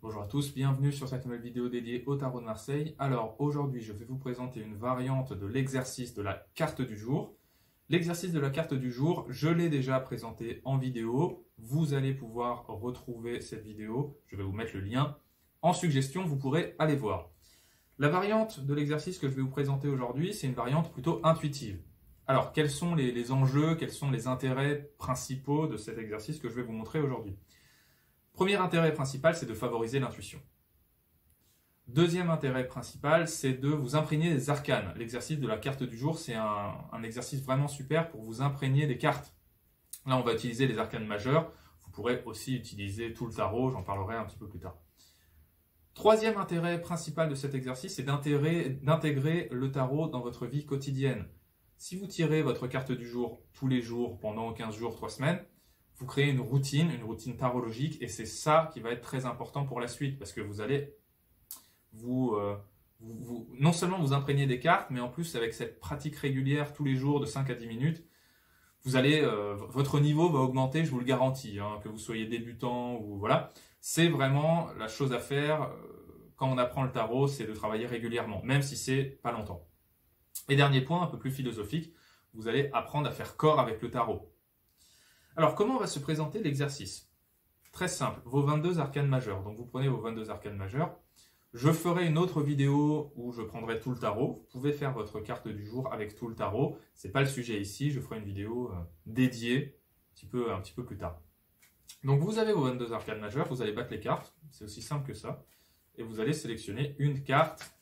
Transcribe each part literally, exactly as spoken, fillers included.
Bonjour à tous, bienvenue sur cette nouvelle vidéo dédiée au tarot de Marseille. Alors aujourd'hui, je vais vous présenter une variante de l'exercice de la carte du jour. L'exercice de la carte du jour, je l'ai déjà présenté en vidéo. Vous allez pouvoir retrouver cette vidéo. Je vais vous mettre le lien en suggestion, vous pourrez aller voir. La variante de l'exercice que je vais vous présenter aujourd'hui, c'est une variante plutôt intuitive. Alors, quels sont les, les enjeux, quels sont les intérêts principaux de cet exercice que je vais vous montrer aujourd'hui? Premier intérêt principal, c'est de favoriser l'intuition. Deuxième intérêt principal, c'est de vous imprégner des arcanes. L'exercice de la carte du jour, c'est un, un exercice vraiment super pour vous imprégner des cartes. Là, on va utiliser les arcanes majeures. Vous pourrez aussi utiliser tout le tarot, j'en parlerai un petit peu plus tard. Troisième intérêt principal de cet exercice, c'est d'intégrer le tarot dans votre vie quotidienne. Si vous tirez votre carte du jour tous les jours, pendant quinze jours, trois semaines, vous créez une routine, une routine tarologique, et c'est ça qui va être très important pour la suite, parce que vous allez vous, euh, vous, vous non seulement vous imprégner des cartes, mais en plus avec cette pratique régulière tous les jours de cinq à dix minutes, vous allez, euh, votre niveau va augmenter, je vous le garantis, hein, que vous soyez débutant ou voilà. C'est vraiment la chose à faire euh, quand on apprend le tarot, c'est de travailler régulièrement, même si c'est pas longtemps. Et dernier point, un peu plus philosophique, vous allez apprendre à faire corps avec le tarot. Alors, comment va se présenter l'exercice? Très simple, vos vingt-deux arcanes majeures. Donc, vous prenez vos vingt-deux arcanes majeures. Je ferai une autre vidéo où je prendrai tout le tarot. Vous pouvez faire votre carte du jour avec tout le tarot. Ce n'est pas le sujet ici. Je ferai une vidéo dédiée un petit peu, un petit peu plus tard. Donc, vous avez vos vingt-deux arcanes majeures. Vous allez battre les cartes. C'est aussi simple que ça. Et vous allez sélectionner une carte.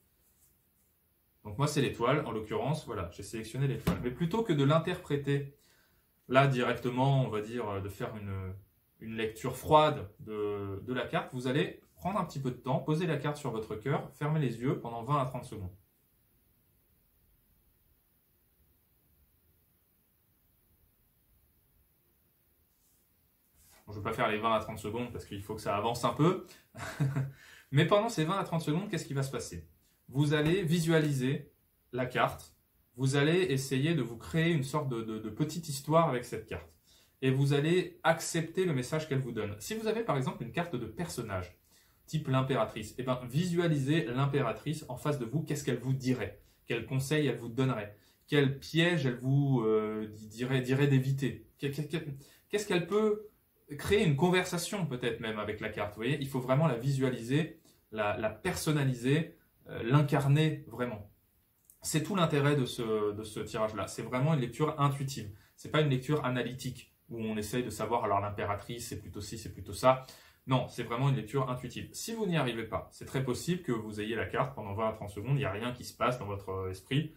Donc, moi, c'est l'étoile. En l'occurrence, voilà, j'ai sélectionné l'étoile. Mais plutôt que de l'interpréter là, directement, on va dire, de faire une, une lecture froide de, de la carte, vous allez prendre un petit peu de temps, poser la carte sur votre cœur, fermer les yeux pendant vingt à trente secondes. Bon, je ne vais pas faire les vingt à trente secondes parce qu'il faut que ça avance un peu. Mais pendant ces vingt à trente secondes, qu'est-ce qui va se passer? Vous allez visualiser la carte. Vous allez essayer de vous créer une sorte de, de, de petite histoire avec cette carte. Et vous allez accepter le message qu'elle vous donne. Si vous avez par exemple une carte de personnage, type l'impératrice, eh bien, visualisez l'impératrice en face de vous, qu'est-ce qu'elle vous dirait? Quels conseils elle vous donnerait? Quel piège elle vous euh, dirait, dirait d'éviter? Qu'est-ce qu'elle peut créer une conversation peut-être même avec la carte? Vous voyez, il faut vraiment la visualiser, la, la personnaliser, euh, l'incarner vraiment. C'est tout l'intérêt de ce, de ce tirage-là. C'est vraiment une lecture intuitive. Ce n'est pas une lecture analytique où on essaye de savoir, alors l'impératrice, c'est plutôt ci, c'est plutôt ça. Non, c'est vraiment une lecture intuitive. Si vous n'y arrivez pas, c'est très possible que vous ayez la carte pendant vingt à trente secondes, il n'y a rien qui se passe dans votre esprit.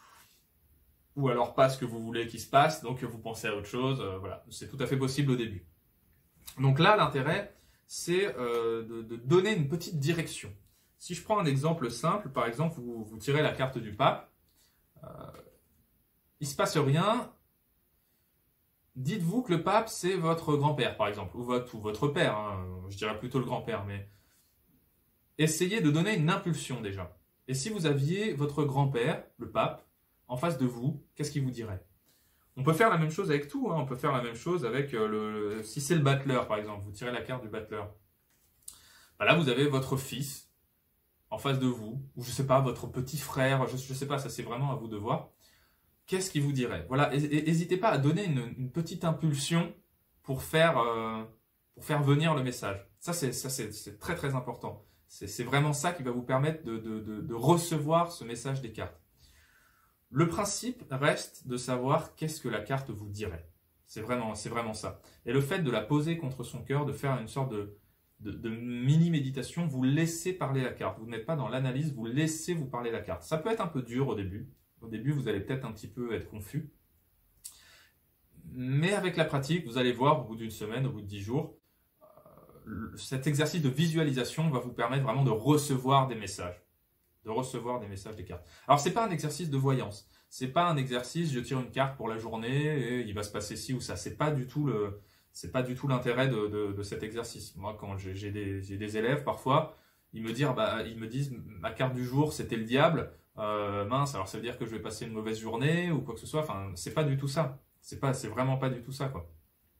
Ou alors pas ce que vous voulez qu'il se passe, donc vous pensez à autre chose. Euh, voilà, c'est tout à fait possible au début. Donc là, l'intérêt, c'est euh, de, de donner une petite direction. Si je prends un exemple simple, par exemple, vous, vous tirez la carte du pape, euh, il ne se passe rien, dites-vous que le pape, c'est votre grand-père, par exemple, ou votre, ou votre père, hein, je dirais plutôt le grand-père, mais essayez de donner une impulsion déjà. Et si vous aviez votre grand-père, le pape, en face de vous, qu'est-ce qu'il vous dirait? On peut faire la même chose avec tout, hein, on peut faire la même chose avec, euh, le, si c'est le battleur, par exemple, vous tirez la carte du battleur. Ben là, vous avez votre fils, en face de vous, ou je sais pas, votre petit frère, je ne sais pas, ça c'est vraiment à vous de voir. Qu'est-ce qu'il vous dirait? Voilà, n'hésitez pas à donner une, une petite impulsion pour faire, euh, pour faire venir le message. Ça, c'est très très important. C'est vraiment ça qui va vous permettre de, de, de, de recevoir ce message des cartes. Le principe reste de savoir qu'est-ce que la carte vous dirait. C'est vraiment, c'est vraiment ça. Et le fait de la poser contre son cœur, de faire une sorte de De, de mini-méditation, vous laissez parler la carte. Vous n'êtes pas dans l'analyse, vous laissez vous parler la carte. Ça peut être un peu dur au début. Au début, vous allez peut-être un petit peu être confus. Mais avec la pratique, vous allez voir, au bout d'une semaine, au bout de dix jours, euh, cet exercice de visualisation va vous permettre vraiment de recevoir des messages. De recevoir des messages des cartes. Alors, ce n'est pas un exercice de voyance. Ce n'est pas un exercice, je tire une carte pour la journée et il va se passer ci ou ça. Ce n'est pas du tout le... C'est pas du tout l'intérêt de, de, de cet exercice. Moi, quand j'ai des, des élèves, parfois, ils me, disent, bah, ils me disent ma carte du jour, c'était le diable. Euh, mince, alors ça veut dire que je vais passer une mauvaise journée ou quoi que ce soit. Enfin, c'est pas du tout ça. C'est pas, c'est vraiment pas du tout ça, quoi.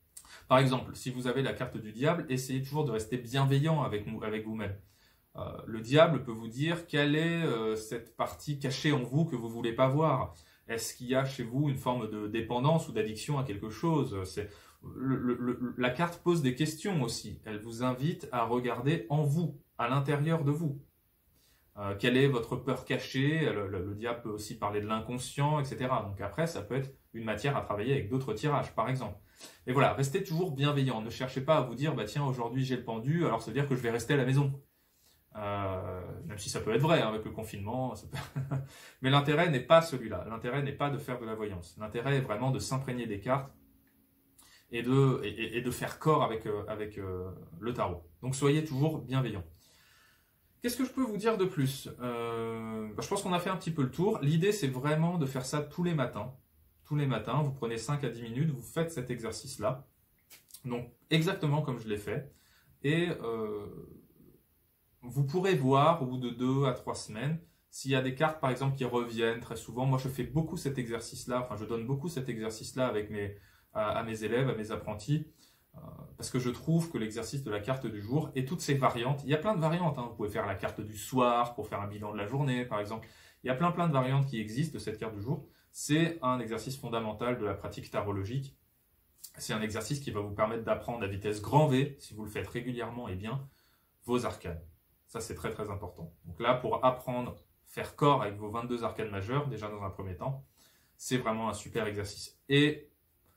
Par exemple, si vous avez la carte du diable, essayez toujours de rester bienveillant avec, avec vous-même. Euh, le diable peut vous dire quelle est euh, cette partie cachée en vous que vous ne voulez pas voir. Est-ce qu'il y a chez vous une forme de dépendance ou d'addiction à quelque chose? C'est, le, le, le, la carte pose des questions aussi. Elle vous invite à regarder en vous, à l'intérieur de vous. Euh, quelle est votre peur cachée? le, le, le diable peut aussi parler de l'inconscient, et cetera. Donc après, ça peut être une matière à travailler avec d'autres tirages, par exemple. Et voilà, restez toujours bienveillant. Ne cherchez pas à vous dire, bah tiens, aujourd'hui j'ai le pendu, alors ça veut dire que je vais rester à la maison. Euh, même si ça peut être vrai hein, avec le confinement. Ça peut... Mais l'intérêt n'est pas celui-là. L'intérêt n'est pas de faire de la voyance. L'intérêt est vraiment de s'imprégner des cartes et de, et, et de faire corps avec, euh, avec euh, le tarot. Donc soyez toujours bienveillant. Qu'est-ce que je peux vous dire de plus? euh, bah, Je pense qu'on a fait un petit peu le tour. L'idée, c'est vraiment de faire ça tous les matins. Tous les matins, vous prenez cinq à dix minutes, vous faites cet exercice-là. Donc, exactement comme je l'ai fait. Et euh, vous pourrez voir au bout de deux à trois semaines, s'il y a des cartes, par exemple, qui reviennent très souvent. Moi, je fais beaucoup cet exercice-là. Enfin, je donne beaucoup cet exercice-là avec mes, à, à mes élèves, à mes apprentis. Parce que je trouve que l'exercice de la carte du jour et toutes ces variantes, il y a plein de variantes, hein. Vous pouvez faire la carte du soir pour faire un bilan de la journée, par exemple. Il y a plein plein de variantes qui existent de cette carte du jour. C'est un exercice fondamental de la pratique tarologique. C'est un exercice qui va vous permettre d'apprendre à vitesse grand V, si vous le faites régulièrement et bien, vos arcanes. Ça, c'est très très important. Donc là, pour apprendre, faire corps avec vos vingt-deux arcanes majeures, déjà dans un premier temps, c'est vraiment un super exercice. Et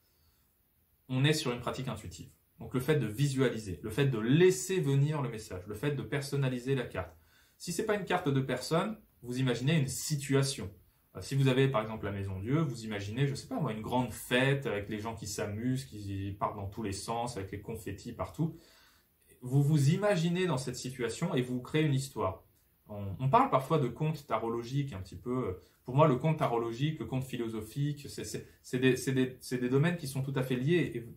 on est sur une pratique intuitive. Donc le fait de visualiser, le fait de laisser venir le message, le fait de personnaliser la carte. Si ce n'est pas une carte de personne, vous imaginez une situation. Si vous avez par exemple la Maison Dieu, vous imaginez, je ne sais pas moi, une grande fête avec les gens qui s'amusent, qui partent dans tous les sens, avec les confettis partout. Vous vous imaginez dans cette situation et vous créez une histoire. On, on parle parfois de contes tarologiques un petit peu. Pour moi, le conte tarologique, le conte philosophique, c'est des, des, des domaines qui sont tout à fait liés. Et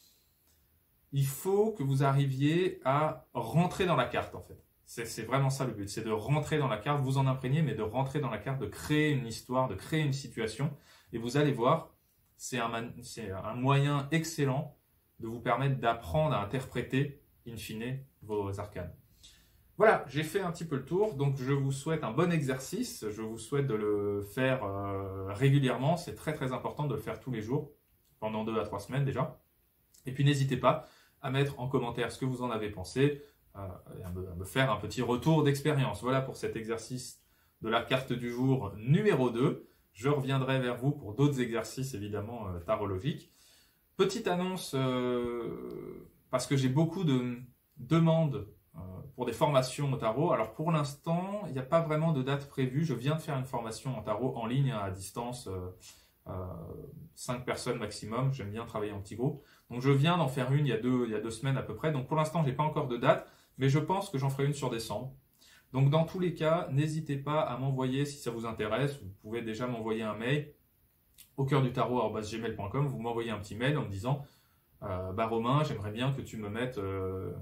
il faut que vous arriviez à rentrer dans la carte, en fait. C'est vraiment ça le but, c'est de rentrer dans la carte, vous en imprégner, mais de rentrer dans la carte, de créer une histoire, de créer une situation. Et vous allez voir, c'est un, un moyen excellent de vous permettre d'apprendre à interpréter, in fine, vos arcanes. Voilà, j'ai fait un petit peu le tour, donc je vous souhaite un bon exercice, je vous souhaite de le faire euh, régulièrement, c'est très très important de le faire tous les jours, pendant deux à trois semaines déjà. Et puis n'hésitez pas à mettre en commentaire ce que vous en avez pensé, euh, et à, me, à me faire un petit retour d'expérience. Voilà pour cet exercice de la carte du jour numéro deux. Je reviendrai vers vous pour d'autres exercices évidemment euh, tarologiques. Petite annonce, euh, parce que j'ai beaucoup de demandes pour des formations au tarot. Alors pour l'instant, il n'y a pas vraiment de date prévue. Je viens de faire une formation en tarot en ligne, à distance, euh, euh, cinq personnes maximum. J'aime bien travailler en petits groupes. Donc je viens d'en faire une il y a deux, il y a deux semaines à peu près. Donc pour l'instant, je n'ai pas encore de date, mais je pense que j'en ferai une sur décembre. Donc dans tous les cas, n'hésitez pas à m'envoyer, si ça vous intéresse, vous pouvez déjà m'envoyer un mail au cœur du tarot arobase gmail point com. Vous m'envoyez un petit mail en me disant euh, bah Romain, j'aimerais bien que tu me mettes euh,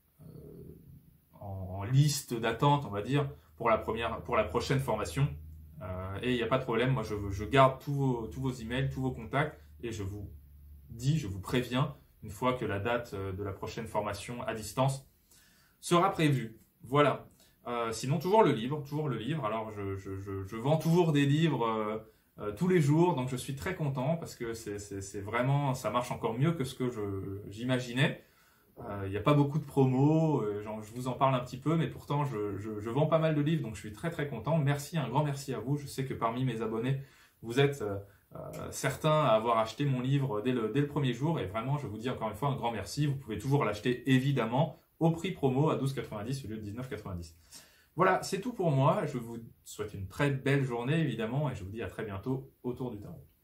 en liste d'attente, on va dire, pour la, première, pour la prochaine formation. Euh, et il n'y a pas de problème, moi je, je garde tous vos, tous vos emails, tous vos contacts, et je vous dis, je vous préviens, une fois que la date de la prochaine formation à distance sera prévue. Voilà. Euh, sinon, toujours le livre, toujours le livre. Alors, je, je, je, je vends toujours des livres euh, euh, tous les jours, donc je suis très content parce que c'est vraiment, ça marche encore mieux que ce que j'imaginais. Il n'y a pas beaucoup de promos, euh, genre, je vous en parle un petit peu, mais pourtant je, je, je vends pas mal de livres, donc je suis très très content. Merci, un grand merci à vous. Je sais que parmi mes abonnés, vous êtes euh, euh, certains à avoir acheté mon livre dès le, dès le premier jour, et vraiment je vous dis encore une fois un grand merci. Vous pouvez toujours l'acheter évidemment au prix promo à douze quatre-vingt-dix au lieu de dix-neuf quatre-vingt-dix. Voilà, c'est tout pour moi. Je vous souhaite une très belle journée évidemment, et je vous dis à très bientôt autour du tarot.